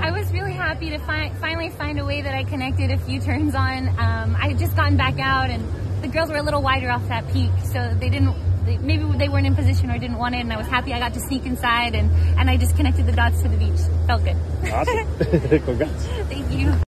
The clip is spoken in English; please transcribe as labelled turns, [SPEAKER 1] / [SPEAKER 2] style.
[SPEAKER 1] I was really happy to finally find a way that I connected a few turns on. I had just gotten back out, and the girls were a little wider off that peak, so maybe they weren't in position or didn't want it, and I was happy I got to sneak inside, and I just connected the dots to the beach. Felt good.
[SPEAKER 2] Awesome. Congrats.
[SPEAKER 1] Thank you.